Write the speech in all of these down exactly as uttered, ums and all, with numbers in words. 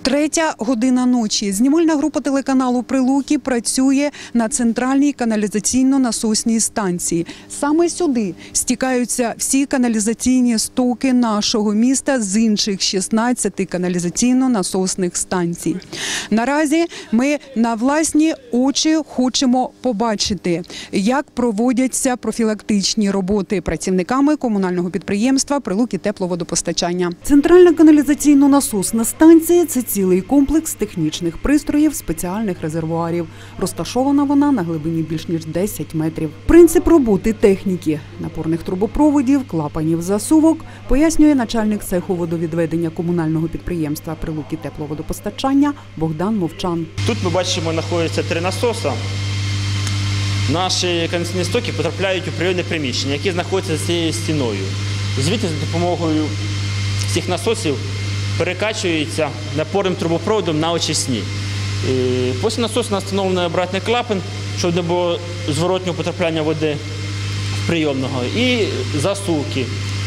Третя година ночі. Знімальна група телеканалу «Прилуки» працює на центральній каналізаційно-насосній станції. Саме сюди стікаються всі каналізаційні стоки нашого міста з інших шістнадцяти каналізаційно-насосних станцій. Наразі ми на власні очі хочемо побачити, як проводяться профілактичні роботи працівниками комунального підприємства «Прилуки тепловодопостачання». Центральна каналізаційно-насосна станція – це цілий комплекс технічних пристроїв, спеціальних резервуарів. Розташована вона на глибині більш ніж десять метрів. Принцип роботи техніки – напорних трубопроводів, клапанів, засувок – пояснює начальник цеху водовідведення комунального підприємства «Прилуки тепловодопостачання» Богдан Мовчан. Тут ми бачимо, знаходяться три насоси. Наші каналізаційні стоки потрапляють у прийомне приміщення, які знаходяться за цією стіною. Звідти за допомогою цих насосів перекачується напорним трубопроводом на очисні. Після насосу встановлений обратний клапан, щоб не було зворотнього потрапляння води в прийомного, і засувки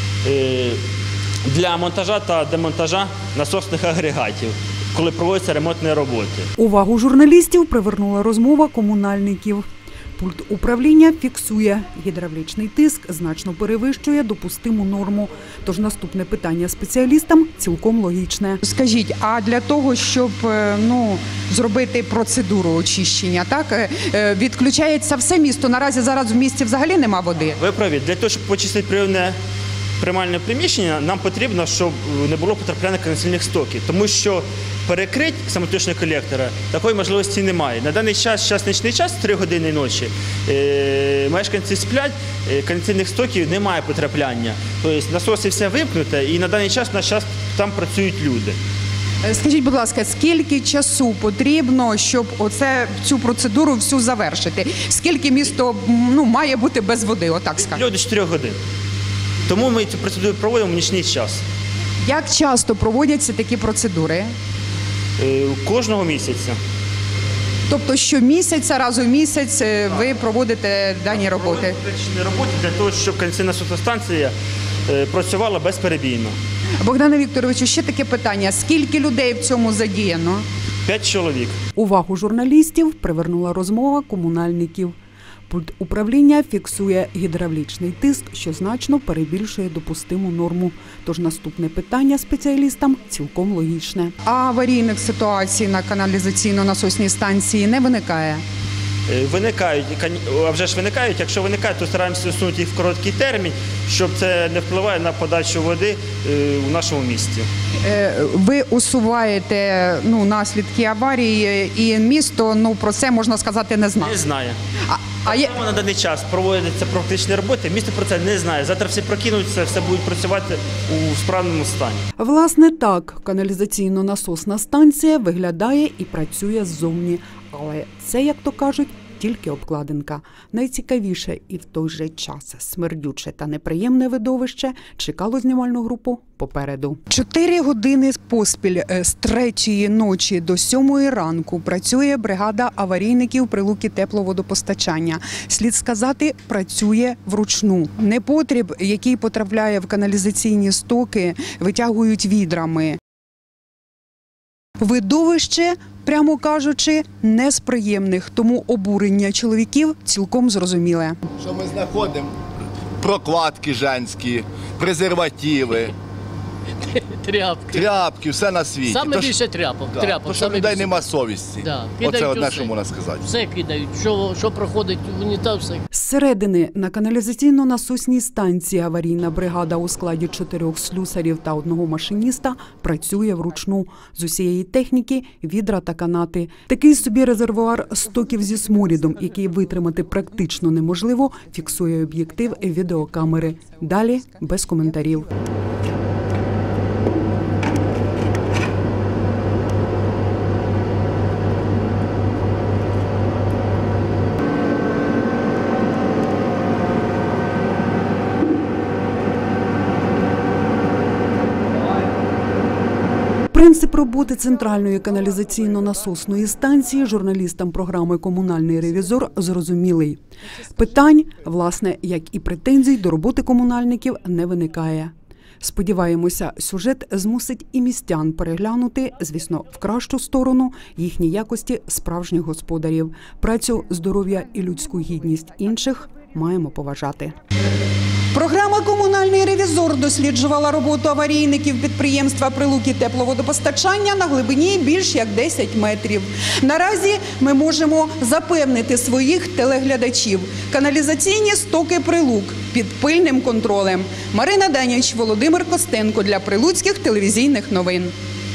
для монтажа та демонтажа насосних агрегатів, коли проводяться ремонтні роботи. Увагу журналістів привернула розмова комунальників. Пульт управління фіксує. Гідравлічний тиск значно перевищує допустиму норму. Тож наступне питання спеціалістам цілком логічне. Скажіть, а для того, щоб ну, зробити процедуру очищення, так, відключається все місто? Наразі зараз в місті взагалі нема води? Ви праві. Для того, щоб почистити прийомне приймальне приміщення, нам потрібно, щоб не було потрапляння каналізаційних стоків, тому що перекрити самотужного колектора такої можливості немає. На даний час, час нічний час, три години ночі, е, мешканці сплять, е, каналізаційних стоків немає потрапляння. Тобто насоси все вимкнуте, і на даний час, на час там працюють люди. Скажіть, будь ласка, скільки часу потрібно, щоб оце, цю процедуру всю завершити? Скільки місто ну, має бути без води, отак скажемо? До чотирьох годин. Тому ми цю процедуру проводимо в нічний час. Як часто проводяться такі процедури? Е, кожного місяця. Тобто щомісяця, раз у місяць ви проводите дані роботи? Проводимо роботи для того, щоб каналізаційна станція працювала безперебійно. Богдане Вікторовичу, ще таке питання. Скільки людей в цьому задіяно? П'ять чоловік. Увагу журналістів привернула розмова комунальників. Пульт управління фіксує гідравлічний тиск, що значно перебільшує допустиму норму. Тож наступне питання спеціалістам цілком логічне. А аварійних ситуацій на каналізаційно-насосній станції не виникає? Виникають, а вже ж виникають. Якщо виникають, то стараємося усунути їх в короткий термін, щоб це не впливає на подачу води у нашому місті. Ви усуваєте ну, наслідки аварії, і місто ну, про це, можна сказати, не знає? Не знає. А, а є... На даний час проводяться практичні роботи, місто про це не знає. Завтра всі прокинуться, все будуть працювати у справному стані. Власне так, каналізаційно-насосна станція виглядає і працює ззовні. Але це, як то кажуть, тільки обкладинка. Найцікавіше і в той же час смердюче та неприємне видовище чекало знімальну групу попереду. Чотири години поспіль з третьої ночі до сьомої ранку працює бригада аварійників Прилуки тепловодопостачання. Слід сказати, працює вручну. Непотріб, який потрапляє в каналізаційні стоки, витягують відрами. Видовище, прямо кажучи, не з приємних, тому обурення чоловіків цілком зрозуміле. Що ми знаходимо? Прокладки женські, презервативи, тряпки, тряпки, все на світі. Саме більше тряпок. Да, тряпок то, що саме людей більше. нема совісті. Да. Оце одне, усе. що можна сказати. Все кидають, що, що проходить в унітаз, все. Зсередини на каналізаційно-насосній станції аварійна бригада у складі чотирьох слюсарів та одного машиніста працює вручну. З усієї техніки – відра та канати. Такий собі резервуар стоків зі сморідом, який витримати практично неможливо, фіксує об'єктив відеокамери. Далі без коментарів. Принцип роботи центральної каналізаційно-насосної станції журналістам програми «Комунальний ревізор» зрозумілий. Питань, власне, як і претензій до роботи комунальників не виникає. Сподіваємося, сюжет змусить і містян переглянути, звісно, в кращу сторону їхні якості справжніх господарів. Працю, здоров'я і людську гідність інших маємо поважати. Програма «Комунальний ревізор» досліджувала роботу аварійників підприємства «Прилуки тепловодопостачання» на глибині більш як десять метрів. Наразі ми можемо запевнити своїх телеглядачів – каналізаційні стоки «Прилук» під пильним контролем. Марина Даніч, Володимир Костенко для Прилуцьких телевізійних новин.